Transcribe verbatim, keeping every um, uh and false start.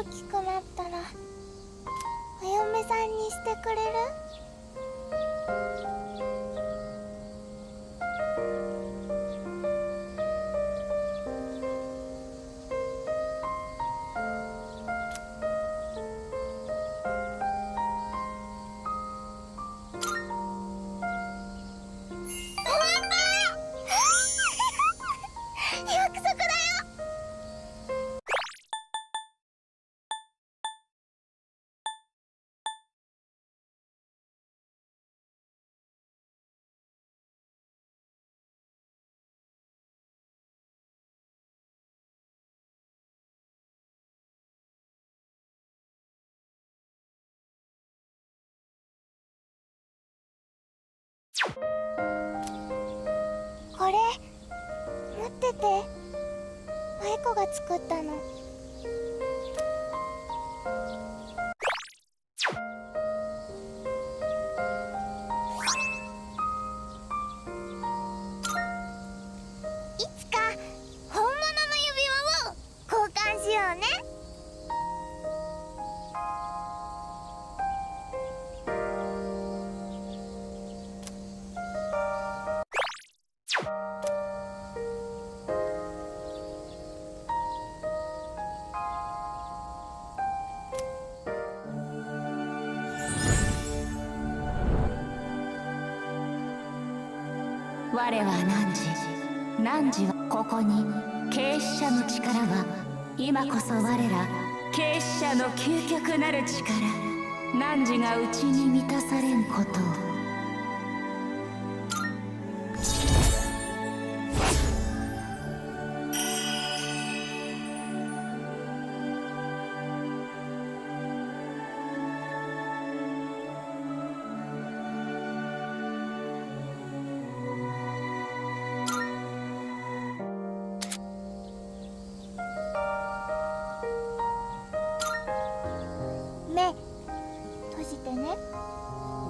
大きくなったらお嫁さんにしてくれる？約束だよ。これ持ってて。愛子が作ったの。いつか本物の指輪を交換しようね。 我は汝。汝はここに継子者の力は今こそ我ら継子者の究極なる力汝が内に満たされんことを。 目閉じてね。